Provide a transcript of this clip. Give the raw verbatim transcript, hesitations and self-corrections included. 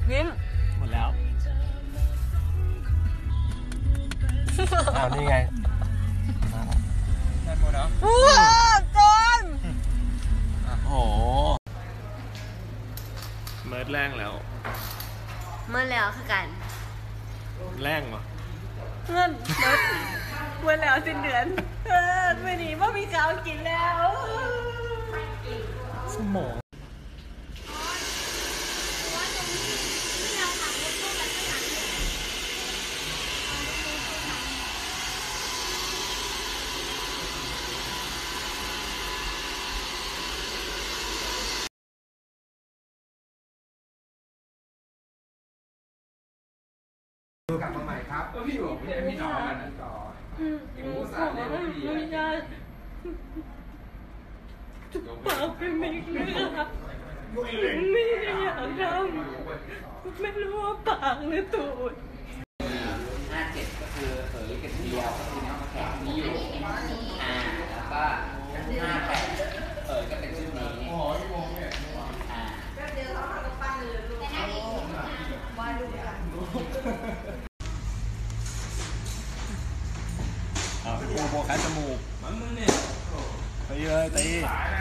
กินหมดแล้วอ้าวนี่ไงได้หมดแล้วว้าวจนโอ้โหเมิร์ดแรงแล้วเมื่อแล้วคือกันแรงเหรอเงินเมิร์ดเมื่อแล้วสิ้นเดือนเออไม่หนีว่ามีข้าวกินแล้วสมองกลับมาใหม่ครับก็พี่บอกพี่พี่น้องกันนะก่อนพี่มูสาเล่นพี่ไม่ได้จุกปากเป็นไม่เลือดไม่ได้อยากทำไม่รู้ว่าปากหรือตูดห้าเจ็ดก็คือเอ๋ยกับเดียวก็คือน้องแข็งมีอยู่อ่าแล้วก็ห้าแปดเอ๋ยก็เป็นชุดนี้อ่าก็เดียวเขาทำกับปั้นเลยลูกว่าดูกันอ่าเป็นโบว์คัสจมูกมันมึงเนี่ยตีเลยตี